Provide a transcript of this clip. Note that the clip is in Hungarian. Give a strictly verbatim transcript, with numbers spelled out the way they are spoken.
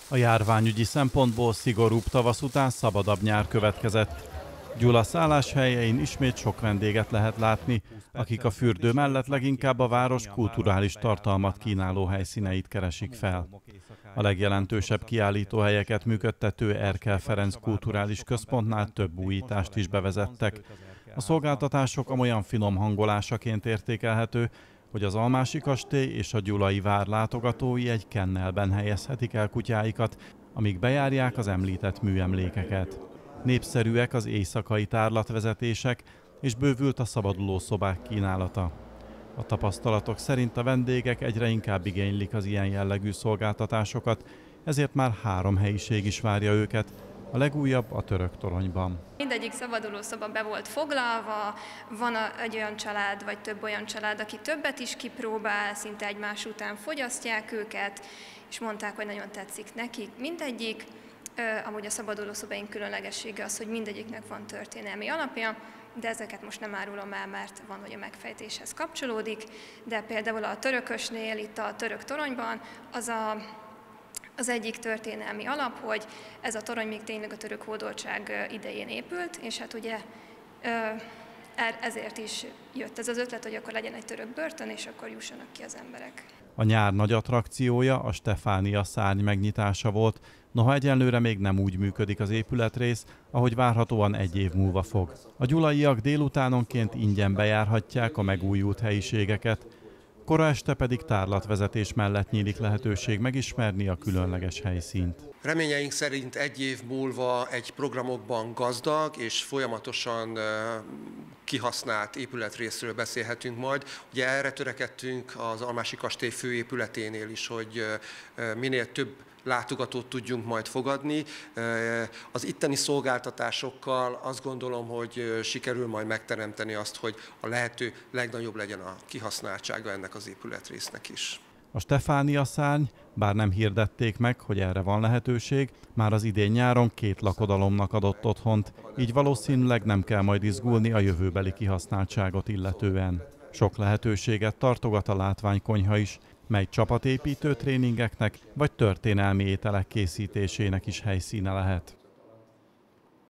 A járványügyi szempontból szigorúbb tavasz után szabadabb nyár következett. Gyula szálláshelyein ismét sok vendéget lehet látni, akik a fürdő mellett leginkább a város kulturális tartalmat kínáló helyszíneit keresik fel. A legjelentősebb kiállítóhelyeket működtető Erkel Ferenc Kulturális Központnál több újítást is bevezettek. A szolgáltatások amolyan finom hangolásaként értékelhető, hogy az Almási kastély és a Gyulai vár látogatói egy kennelben helyezhetik el kutyáikat, amíg bejárják az említett műemlékeket. Népszerűek az éjszakai tárlatvezetések, és bővült a szabaduló szobák kínálata. A tapasztalatok szerint a vendégek egyre inkább igénylik az ilyen jellegű szolgáltatásokat, ezért már három helyiség is várja őket, a legújabb a Török toronyban. Mindegyik szabaduló szoba be volt foglalva, van egy olyan család, vagy több olyan család, aki többet is kipróbál, szinte egymás után fogyasztják őket, és mondták, hogy nagyon tetszik nekik mindegyik. Amúgy a szabaduló szobáink különlegessége az, hogy mindegyiknek van történelmi alapja, de ezeket most nem árulom el, mert van, hogy a megfejtéshez kapcsolódik, de például a törökösnél, itt a Török toronyban, az a Az egyik történelmi alap, hogy ez a torony még tényleg a török hódoltság idején épült, és hát ugye ezért is jött ez az ötlet, hogy akkor legyen egy török börtön, és akkor jussanak ki az emberek. A nyár nagy attrakciója a Stefánia szárny megnyitása volt, noha egyenlőre még nem úgy működik az épületrész, ahogy várhatóan egy év múlva fog. A gyulaiak délutánonként ingyen bejárhatják a megújult helyiségeket, kora este pedig tárlatvezetés mellett nyílik lehetőség megismerni a különleges helyszínt. Reményeink szerint egy év múlva egy programokban gazdag és folyamatosan kihasznált épületrészről beszélhetünk majd. Ugye erre törekedtünk az Almási kastély főépületénél is, hogy minél több látogatót tudjunk majd fogadni. Az itteni szolgáltatásokkal azt gondolom, hogy sikerül majd megteremteni azt, hogy a lehető legnagyobb legyen a kihasználtsága ennek az épületrésznek is. A Stefánia szárny, bár nem hirdették meg, hogy erre van lehetőség, már az idén nyáron két lakodalomnak adott otthont, így valószínűleg nem kell majd izgulni a jövőbeli kihasználtságot illetően. Sok lehetőséget tartogat a látványkonyha is, mely csapatépítő tréningeknek vagy történelmi ételek készítésének is helyszíne lehet.